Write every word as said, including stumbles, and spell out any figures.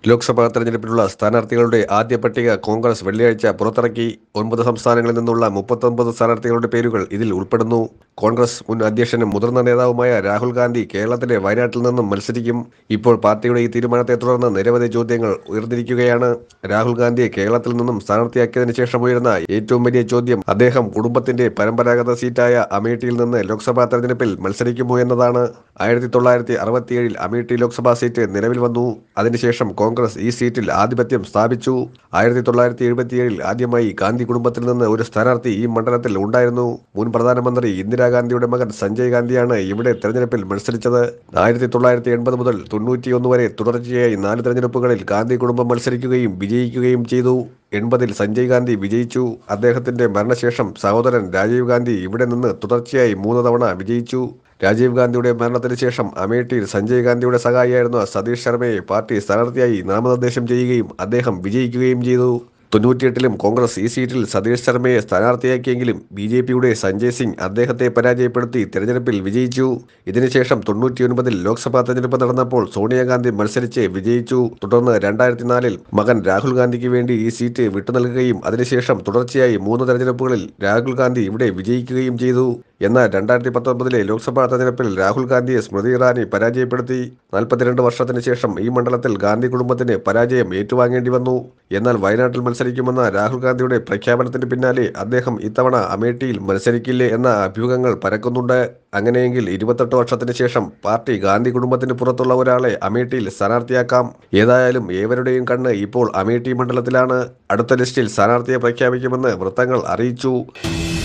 ലോക്സഭാ തെരഞ്ഞെടുപ്പിനുള്ള സ്ഥാനാർത്ഥികളുടെ ആദ്യ പട്ടിക കോൺഗ്രസ് വെള്ളിയാഴ്ച പുറത്തിറക്കി. ഒൻപത് സംസ്ഥാനങ്ങളിൽ നിന്നുള്ള മുപ്പത്തൊൻപത് സ്ഥാനാർത്ഥികളുടെ പേരുകൾ ഇതിൽ ഉൾപ്പെടുന്നു. കോൺഗ്രസ് മുൻ അധ്യക്ഷനും മുതിർന്ന നേതാവുമായ രാഹുൽ ഗാന്ധി കേരളത്തിലെ വയനാട്ടിൽ നിന്നും മത്സരിക്കും. ഇപ്പോൾ പാർട്ടിയുടെ ഈ തീരുമാനത്തെ തുടർന്ന് നിരവധി ചോദ്യങ്ങൾ ഉയർന്നിരിക്കുകയാണ്. രാഹുൽ ഗാന്ധിയെ കേരളത്തിൽ നിന്നും സ്ഥാനാർത്ഥിയാക്കിയതിനു ശേഷം ഉയർന്ന ഏറ്റവും വലിയ ചോദ്യം അദ്ദേഹം കുടുംബത്തിന്റെ പരമ്പരാഗത സീറ്റായ അമേഠിയിൽ നിന്ന് ലോക്സഭാ തെരഞ്ഞെടുപ്പിൽ മത്സരിക്കുമോ എന്നതാണ്. ആയിരത്തി തൊള്ളായിരത്തി അറുപത്തിയേഴിൽ അമേഠി ലോക്സഭാ സീറ്റ് നിലവിൽ വന്നു. അതിനുശേഷം കോൺഗ്രസ് ഈ സീറ്റിൽ ആധിപത്യം സ്ഥാപിച്ചു. ആയിരത്തി തൊള്ളായിരത്തി എഴുപത്തിയേഴിൽ ആദ്യമായി ഗാന്ധി കുടുംബത്തിൽ നിന്ന് ഒരു സ്ഥാനാർത്ഥി ഈ മണ്ഡലത്തിൽ ഉണ്ടായിരുന്നു. മുൻ പ്രധാനമന്ത്രി ഇന്ദിരാഗാന്ധിയുടെ മകൻ സഞ്ജയ് ഗാന്ധിയാണ് ഇവിടെ തെരഞ്ഞെടുപ്പിൽ മത്സരിച്ചത്. ആയിരത്തി തൊള്ളായിരത്തി എൺപത് മുതൽ തൊണ്ണൂറ്റിയൊന്ന് വരെ തുടർച്ചയായി നാല് തെരഞ്ഞെടുപ്പുകളിൽ ഗാന്ധി കുടുംബം മത്സരിക്കുകയും വിജയിക്കുകയും ചെയ്തു. എൺപതിൽ സഞ്ജയ് ഗാന്ധി വിജയിച്ചു. അദ്ദേഹത്തിന്റെ മരണശേഷം സഹോദരൻ രാജീവ് ഗാന്ധി ഇവിടെ നിന്ന് തുടർച്ചയായി മൂന്ന് തവണ വിജയിച്ചു. രാജീവ് ഗാന്ധിയുടെ മരണത്തിന് ശേഷം അമേഠിയിൽ സഞ്ജയ് ഗാന്ധിയുടെ സഹായിയായിരുന്ന സതീഷ് ശർമ്മയെ പാർട്ടി സ്ഥാനാർത്ഥിയായി നാമനിർദ്ദേശം ചെയ്യുകയും അദ്ദേഹം വിജയിക്കുകയും ചെയ്തു. തൊണ്ണൂറ്റിയെട്ടിലും കോൺഗ്രസ് ഈ സീറ്റിൽ സതീഷ് ശർമ്മയെ സ്ഥാനാർത്ഥിയാക്കിയെങ്കിലും ബി ജെ പിയുടെ സഞ്ജയ് സിംഗ് അദ്ദേഹത്തെ പരാജയപ്പെടുത്തി തെരഞ്ഞെടുപ്പിൽ വിജയിച്ചു. ഇതിനുശേഷം തൊണ്ണൂറ്റിയൊൻപതിൽ ലോക്സഭാ തെരഞ്ഞെടുപ്പ് നടന്നപ്പോൾ സോണിയാഗാന്ധി മത്സരിച്ച് വിജയിച്ചു. തുടർന്ന് രണ്ടായിരത്തി നാലിൽ മകൻ രാഹുൽ ഗാന്ധിക്ക് വേണ്ടി ഈ സീറ്റ് വിട്ടുനൽകുകയും അതിനുശേഷം തുടർച്ചയായി മൂന്ന് തെരഞ്ഞെടുപ്പുകളിൽ രാഹുൽ ഗാന്ധി ഇവിടെ വിജയിക്കുകയും ചെയ്തു. എന്നാൽ രണ്ടായിരത്തി പത്തൊമ്പതിലെ ലോക്സഭാ തെരഞ്ഞെടുപ്പിൽ രാഹുൽ ഗാന്ധിയെ സ്മൃതി ഇറാനി പരാജയപ്പെടുത്തി. നാൽപ്പത്തിരണ്ട് വർഷത്തിന് ശേഷം ഈ മണ്ഡലത്തിൽ ഗാന്ധി കുടുംബത്തിന് പരാജയം ഏറ്റുവാങ്ങേണ്ടി വന്നു. എന്നാൽ വയനാട്ടിൽ മത്സരിക്കുമെന്ന രാഹുൽ ഗാന്ധിയുടെ പ്രഖ്യാപനത്തിന് പിന്നാലെ അദ്ദേഹം ഇത്തവണ അമേഠിയിൽ മത്സരിക്കില്ലേ എന്ന അഭ്യൂഹങ്ങൾ പരക്കുന്നുണ്ട്. അങ്ങനെയെങ്കിൽ ഇരുപത്തെട്ട് വർഷത്തിന് ശേഷം പാർട്ടി ഗാന്ധി കുടുംബത്തിന് പുറത്തുള്ള ഒരാളെ അമേഠിയിൽ സ്ഥാനാർത്ഥിയാക്കാം. ഏതായാലും ഏവരുടെയും കണ്ണ് ഇപ്പോൾ അമേഠി മണ്ഡലത്തിലാണ്. അടുത്ത ലിസ്റ്റിൽ സ്ഥാനാർത്ഥിയെ പ്രഖ്യാപിക്കുമെന്ന് വൃത്തങ്ങൾ അറിയിച്ചു.